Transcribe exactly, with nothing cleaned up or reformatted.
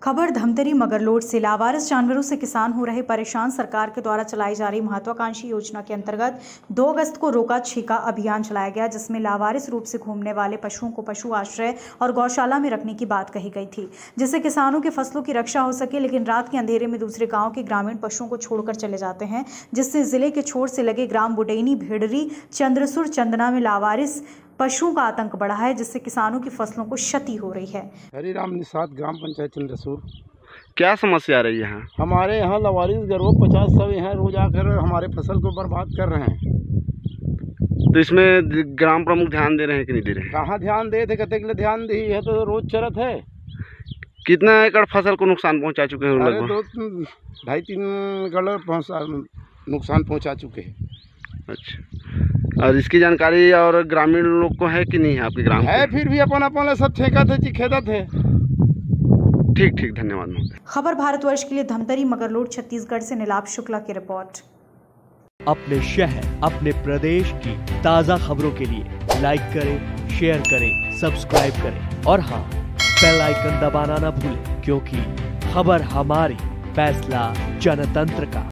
खबर धमतरी मगरलोड से। लावारिस जानवरों से किसान हो रहे परेशान। सरकार के द्वारा चलाई जा रही महत्वाकांक्षी योजना के अंतर्गत दो अगस्त को रोका छीका अभियान चलाया गया, जिसमें लावारिस रूप से घूमने वाले पशुओं को पशु आश्रय और गौशाला में रखने की बात कही गई थी, जिससे किसानों के फसलों की रक्षा हो सके। लेकिन रात के अंधेरे में दूसरे गाँव के ग्रामीण पशुओं को छोड़कर चले जाते हैं, जिससे जिले के छोर से लगे ग्राम बुडेनी, भेड़री, चंद्रसुर, चंदना में लावारिस पशुओं का आतंक बढ़ा है, जिससे किसानों की फसलों को क्षति हो रही है। हरिराम निषाद, ग्राम पंचायत चंद्रसूर। क्या समस्या आ रही है यहाँ? हमारे यहाँ लवारिस गरोह पचास सौ हैं, रोज आकर हमारे फसल को बर्बाद कर रहे हैं। तो इसमें ग्राम प्रमुख ध्यान दे रहे हैं कि नहीं दे रहे हैं? कहाँ ध्यान दे थे, कहते के ध्यान दी है तो रोज चरत है। कितना एकड़ फसल को नुकसान पहुँचा चुके हैं? अरे दो ढाई तीन एकड़ नुकसान पहुँचा चुके हैं। अच्छा, और इसकी जानकारी और ग्रामीण लोग को है कि नहीं है आपके ग्राम है? फिर भी अपन अपन सब ठेका थे खेदा थे। ठीक ठीक, धन्यवाद महोदय। खबर भारतवर्ष के लिए धमतरी मगरलोड छत्तीसगढ़ से नीलाभ शुक्ला की रिपोर्ट। अपने शहर, अपने प्रदेश की ताज़ा खबरों के लिए लाइक करें, शेयर करें, सब्सक्राइब करें और हाँ, बेल आइकन दबाना ना भूलें, क्योंकि खबर हमारी, फैसला जनतंत्र का।